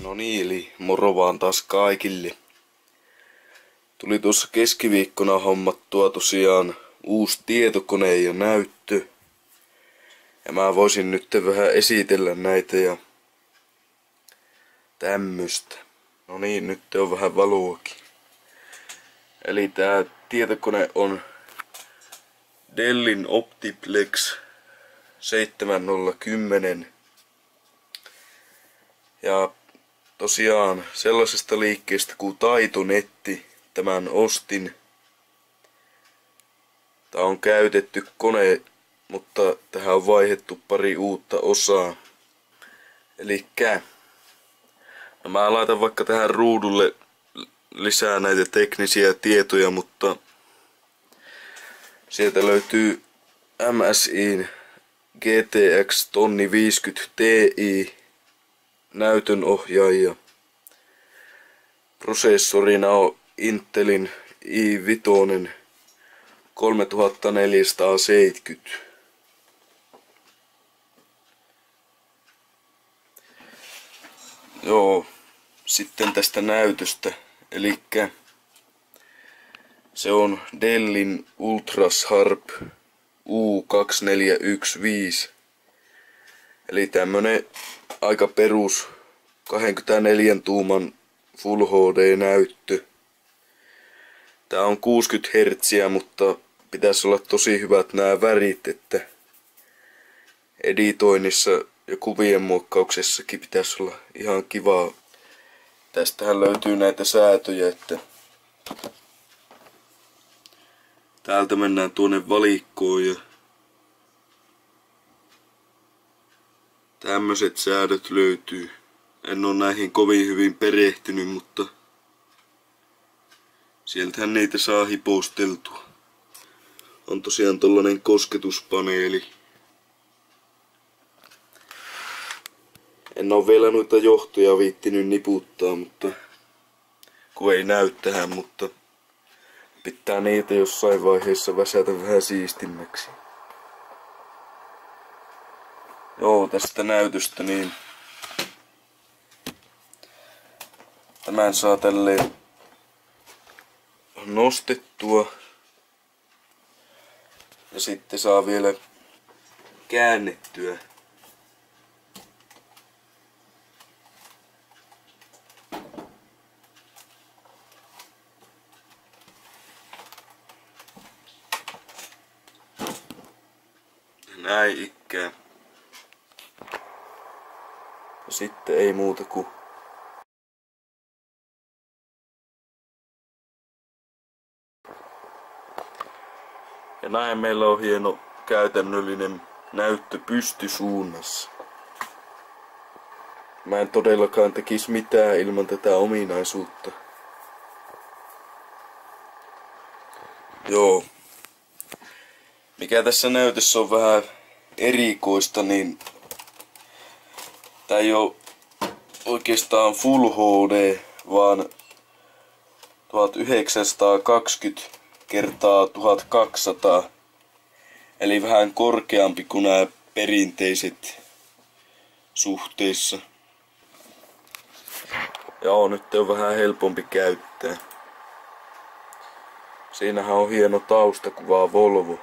No niin, eli moro vaan taas kaikille. Tuli tuossa keskiviikkona hommattua tosiaan uusi tietokone ja näyttö. Ja mä voisin nyt vähän esitellä näitä ja tämmöstä. No niin, nyt on vähän valuakin. Eli tää tietokone on Dellin Optiplex 7010. Ja tosiaan sellaisesta liikkeestä kuin Taitonetti tämän ostin. Tää on käytetty kone, mutta tähän on vaihdettu pari uutta osaa. Elikkä no mä laitan vaikka tähän ruudulle lisää näitä teknisiä tietoja, mutta sieltä löytyy MSI:n GTX 1050 Ti näytönohjaaja. Prosessorina on Intelin i5 3470. Joo, sitten tästä näytöstä. Elikkä se on Dellin Ultrasharp U2415. Eli tämmönen aika perus 24 tuuman Full HD-näyttö. Tää on 60 Hz, mutta pitäisi olla tosi hyvät nämä värit, että editoinnissa ja kuvien muokkauksessakin pitäisi olla ihan kivaa. Tästähän löytyy näitä säätöjä, että täältä mennään tuonne valikkoon ja tämmöiset säädöt löytyy. En ole näihin kovin hyvin perehtynyt, mutta sieltähän niitä saa hiposteltua. On tosiaan tollanen kosketuspaneeli. En ole vielä noita johtoja viittinyt niputtaa, mutta kun ei näy tähän, mutta pitää niitä jossain vaiheessa väsätä vähän siistimmäksi. Joo, tästä näytöstä niin tämän saa tälleen nostettua ja sitten saa vielä käännettyä. Näin ikkään. Ja sitten ei muuta kuin ja näin meillä on hieno käytännöllinen näyttö pystysuunnassa. Mä en todellakaan tekisi mitään ilman tätä ominaisuutta. Joo. Mikä tässä näytössä on vähän erikoista, niin tää ei oo oikeastaan Full HD, vaan 1920 kertaa 1200. Eli vähän korkeampi kuin nämä perinteiset suhteissa. Joo, nyt on vähän helpompi käyttää. Siinähän on hieno taustakuva Volvo.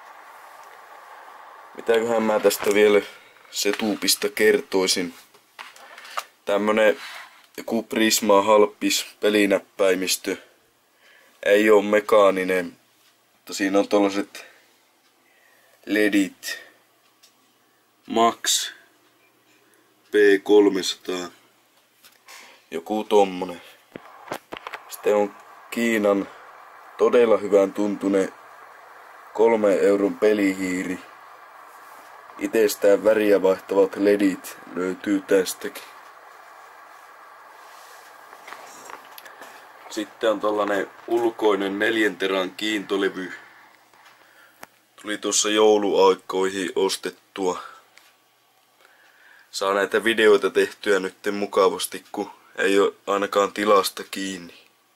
Mitäköhän mä tästä vielä setupista kertoisin. Tämmönen joku Prisma halppis pelinäppäimistö. Ei oo mekaaninen, mutta siinä on tollaset ledit. Max P300. Joku tommonen. Sitten on Kiinan todella hyvän tuntune 3 euron pelihiiri. Itsestään väriä vaihtavat ledit löytyy tästäkin. Sitten on tollanen ulkoinen 4 teran kiintolevy. Tuli tuossa jouluaikoihin ostettua. Saa näitä videoita tehtyä nyt mukavasti, kun ei ole ainakaan tilasta kiinni.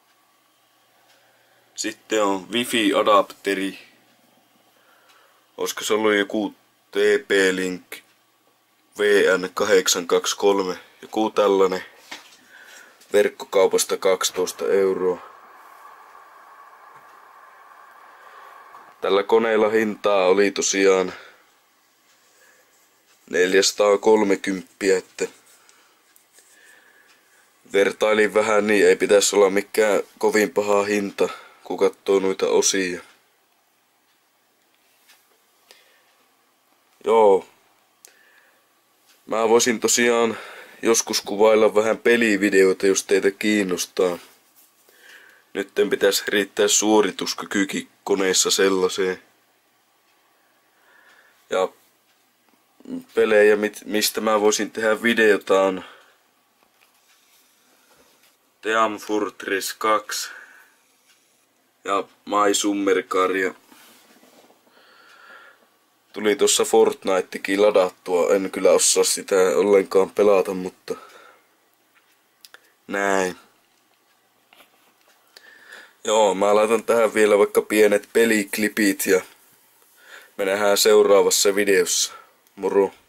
Sitten on Wi-Fi-adapteri. Olisiko se ollut joku TP-Link VN823, joku tällainen. verkkokaupasta 12 €. Tällä koneella hintaa oli tosiaan 430, että vertailin vähän, niin ei pitäisi olla mikään kovin paha hinta, kun katsoo noita osia. Joo. Mä voisin tosiaan joskus kuvailla vähän pelivideoita, jos teitä kiinnostaa. Nytten pitäisi riittää suorituskykykin koneessa sellaiseen. Ja pelejä, mistä mä voisin tehdä videota, on Team Fortress 2 ja My Summer Car. Tuli tuossa Fortnitekin ladattua, en kyllä osaa sitä ollenkaan pelata, mutta näin. Joo, mä laitan tähän vielä vaikka pienet peliklipit ja me nähdään seuraavassa videossa. Moro!